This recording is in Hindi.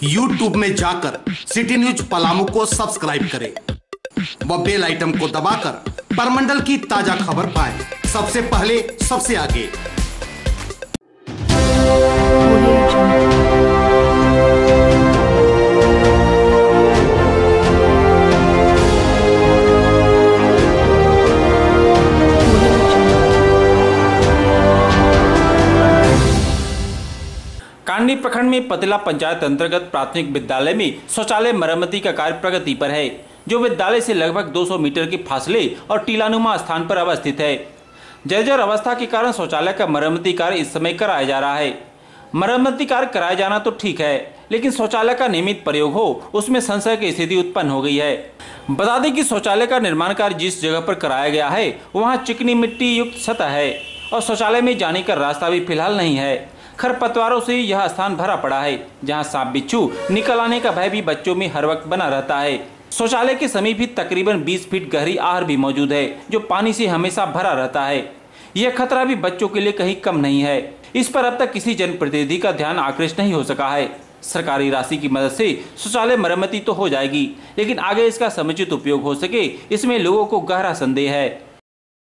YouTube में जाकर सिटी न्यूज पलामू को सब्सक्राइब करें व बेल आइटम को दबाकर परमंडल की ताजा खबर पाएं सबसे पहले सबसे आगे। कांडी प्रखंड में पतिला पंचायत अंतर्गत प्राथमिक विद्यालय में शौचालय मरम्मती का कार्य प्रगति पर है, जो विद्यालय से लगभग 200 मीटर के फासले और टीलानुमा स्थान पर अवस्थित है। जर्जर अवस्था के कारण शौचालय का मरम्मती कार्य इस समय कराया जा रहा है। मरम्मती कार्य कराया जाना तो ठीक है, लेकिन शौचालय का नियमित प्रयोग हो उसमें संशय की स्थिति उत्पन्न हो गई है। बता दें कि शौचालय का निर्माण कार्य जिस जगह पर कराया गया है वहाँ चिकनी मिट्टी युक्त सतह है और शौचालय में जाने का रास्ता भी फिलहाल नहीं है। खरपतवारों से यह स्थान भरा पड़ा है, जहां सांप बिच्छू निकल आने का भय भी बच्चों में हर वक्त बना रहता है। शौचालय के समीप ही तकरीबन 20 फीट गहरी आहर भी मौजूद है, जो पानी से हमेशा भरा रहता है। यह खतरा भी बच्चों के लिए कहीं कम नहीं है। इस पर अब तक किसी जनप्रतिनिधि का ध्यान आकृष्ट नहीं हो सका है। सरकारी राशि की मदद से शौचालय मरम्मती तो हो जाएगी, लेकिन आगे इसका समुचित उपयोग हो सके इसमें लोगों को गहरा संदेह है।